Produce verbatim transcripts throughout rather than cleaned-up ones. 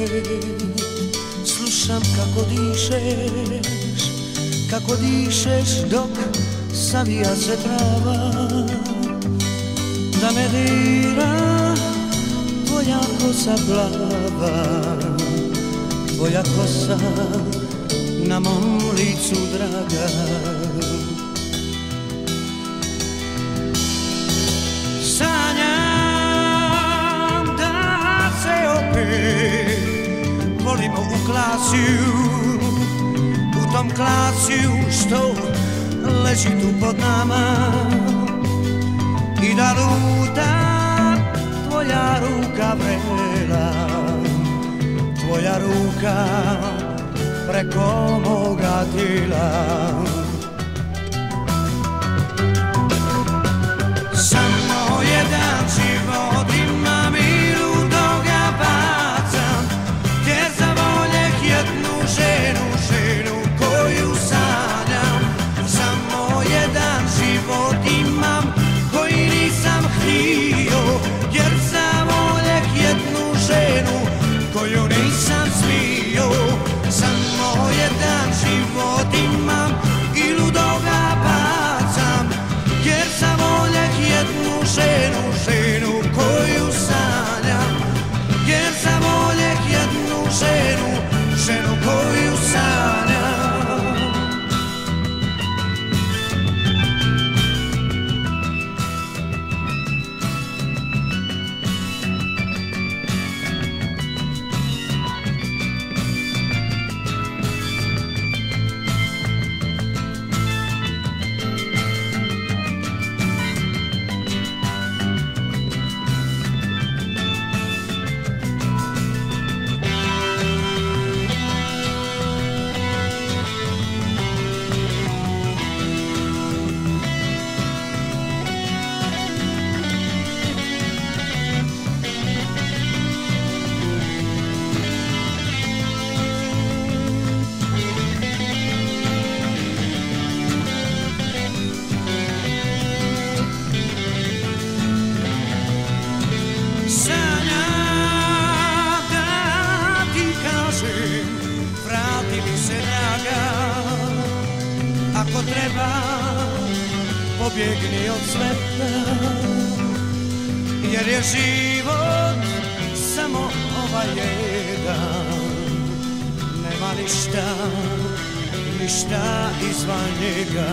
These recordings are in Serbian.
slušam kako dišeš, kako dišeš dok savija se trava, da me dira tvoja kosa plava, tvoja kosa na mom licu draga. Sanjam da se opet volimo u klasiju, u tom klasiju što leži tu pod nama, i da luta tvoja ruka vrela, tvoja ruka preko moga tijela. Samo jedan život imam i ludoga bacam, gdje zavoljeh jednu ženu, ženu koju sanjam. Samo jedan život imam koji nisam htio, jer zavoljeh jednu ženu koju nisam smio. Samo jedan život imam i ludoga bacam, jer zavoljeh jednu ženu, ženu koju sanjam. Jer zavoljeh jednu ženu, ženu koju sanjam. Ako treba, pobjegni od sveta, jer je život samo ovaj jedan. Nema ništa, ništa izvan njega.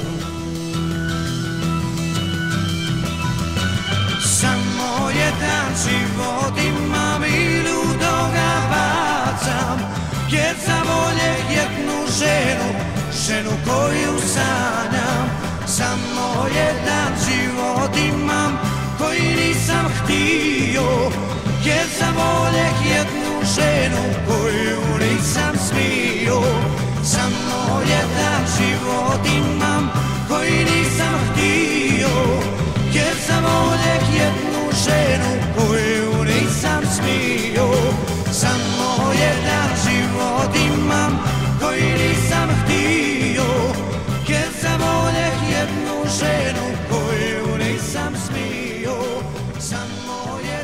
Samo jedan život imam i ludoga bacam, jer zavoljeh jednu ženu, ženu koju sanjam. Samo jedan život imam koji nisam htio, jer zavoljeh jednu ženu koju nisam smio. Samo jedan život imam koji nisam htio, jer zavoljeh jednu ženu koju nisam smio. Samo jedan život imam koji nisam htio, jer zavoljeh jednu ženu koju nisam smio. Samo